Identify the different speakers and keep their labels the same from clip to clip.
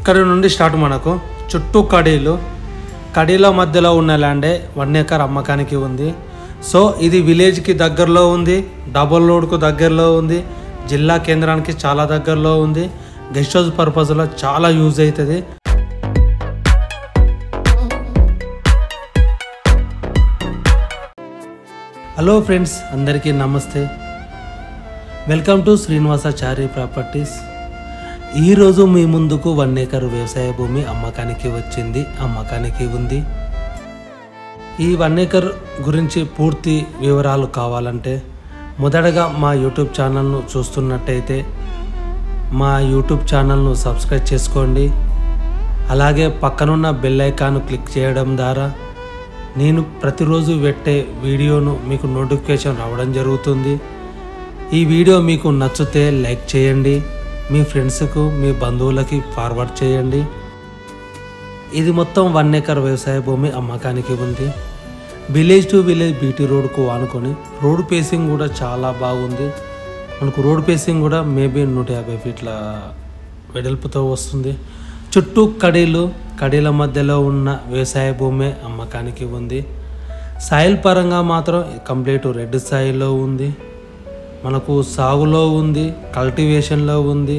Speaker 1: ఇక్కడ నుండి స్టార్ట్ మనకు చుట్టూ కడీల మధ్యలో ఉన్న ల్యాండే 1 ఎకర్ అమ్మకానికి ఉంది. సో ఇది విలేజ్కి దగ్గరలో ఉంది, డబుల్ రోడ్కు దగ్గరలో ఉంది, జిల్లా కేంద్రానికి చాలా దగ్గరలో ఉంది. గెస్ట్ హౌస్ పర్పస్లో చాలా యూజ్ అవుతుంది. హలో ఫ్రెండ్స్, అందరికీ నమస్తే. Welcome to Srinivasachari properties. ఈరోజు మీ ముందుకు 1 ఎకర్ వ్యవసాయ భూమి అమ్మకానికి ఉంది. ఈ 1 ఎకర్ గురించి పూర్తి వివరాలు కావాలంటే మొదటగా మా యూట్యూబ్ ఛానల్ను చూస్తున్నట్టయితే మా యూట్యూబ్ ఛానల్ను సబ్స్క్రైబ్ చేసుకోండి. అలాగే పక్కనున్న బెల్ ఐకాన్ క్లిక్ చేయడం ద్వారా నేను ప్రతిరోజు పెట్టే వీడియోను మీకు నోటిఫికేషన్ రావడం జరుగుతుంది. ఈ వీడియో మీకు నచ్చితే లైక్ చేయండి, మీ ఫ్రెండ్స్కు మీ బంధువులకి ఫార్వర్డ్ చేయండి. ఇది మొత్తం 1 ఎకర్ వ్యవసాయ భూమి అమ్మకానికి ఉంది. విలేజ్ టు విలేజ్ బీటీ రోడ్కు ఆనుకొని రోడ్ పేసింగ్ కూడా చాలా బాగుంది. మనకు రోడ్ పేసింగ్ కూడా మేబీ 150 ఫీట్ల వెడల్పుతో వస్తుంది. చుట్టూ కడీల మధ్యలో ఉన్న వ్యవసాయ భూమి అమ్మకానికి ఉంది. సాయిల్ పరంగా మాత్రం కంప్లీట్ రెడ్ సాయిల్లో ఉంది. మనకు సాగులో ఉంది, కల్టివేషన్లో ఉంది.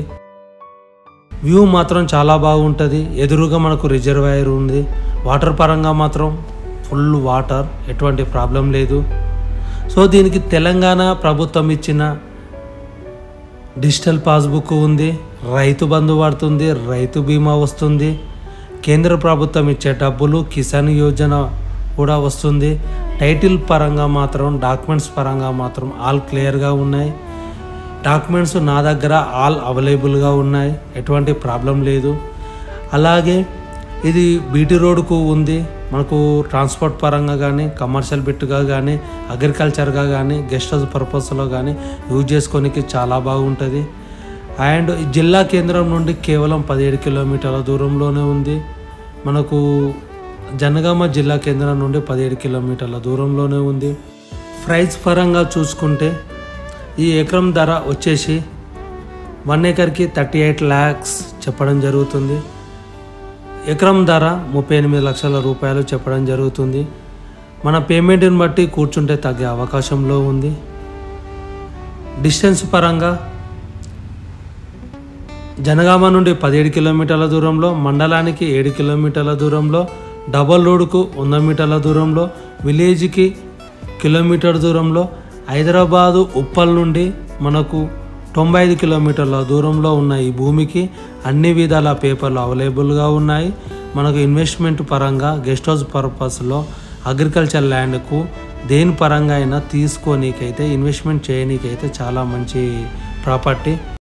Speaker 1: వ్యూ మాత్రం చాలా బాగుంటుంది. ఎదురుగా మనకు రిజర్వాయర్ ఉంది. వాటర్ పరంగా మాత్రం ఫుల్ వాటర్, ఎటువంటి ప్రాబ్లం లేదు. సో దీనికి తెలంగాణ ప్రభుత్వం ఇచ్చిన డిజిటల్ పాస్బుక్ ఉంది, రైతు బంధు పడుతుంది, రైతు బీమా వస్తుంది, కేంద్ర ప్రభుత్వం ఇచ్చే డబ్బులు కిసాన్ యోజన కూడా వస్తుంది. టైటిల్ పరంగా మాత్రం, డాక్యుమెంట్స్ పరంగా మాత్రం ఆల్ క్లియర్గా ఉన్నాయి. డాక్యుమెంట్స్ నా దగ్గర ఆల్ అవైలబుల్గా ఉన్నాయి, ఎటువంటి ప్రాబ్లం లేదు. అలాగే ఇది బీటీ రోడ్కు ఉంది. మనకు ట్రాన్స్పోర్ట్ పరంగా కానీ, కమర్షియల్ బిట్గా కానీ, అగ్రికల్చర్గా కానీ, గెస్ట్ హౌస్ పర్పస్లో కానీ యూజ్ చేసుకోనికి చాలా బాగుంటుంది. అండ్ జిల్లా కేంద్రం నుండి కేవలం 17 కిలోమీటర్ల దూరంలోనే ఉంది. మనకు జనగామ జిల్లా కేంద్రం నుండి 17 కిలోమీటర్ల దూరంలోనే ఉంది. ప్రైస్ పరంగా చూసుకుంటే ఈ ఎకరం ధర వచ్చేసి 1 ఎకర్కి 38 lakhs చెప్పడం జరుగుతుంది. ఎకరం ధర 38 లక్షల రూపాయలు చెప్పడం జరుగుతుంది. మన పేమెంట్ని బట్టి కూర్చుంటే తగ్గే అవకాశంలో ఉంది. డిస్టెన్స్ పరంగా జనగామ నుండి 17 కిలోమీటర్ల దూరంలో, మండలానికి 7 కిలోమీటర్ల దూరంలో, డబల్ రోడ్కు 100 మీటర్ల దూరంలో, విలేజ్కి కిలోమీటర్ దూరంలో, హైదరాబాదు ఉప్పల్ నుండి మనకు 95 కిలోమీటర్ల దూరంలో ఉన్న ఈ భూమికి అన్ని విధాల పేపర్లు అవైలబుల్గా ఉన్నాయి. మనకు ఇన్వెస్ట్మెంట్ పరంగా, గెస్ట్ హౌస్ పర్పస్లో, అగ్రికల్చర్ ల్యాండ్కు దేని పరంగా అయినా తీసుకోనీకైతే, ఇన్వెస్ట్మెంట్ చేయనీకైతే చాలా మంచి ప్రాపర్టీ.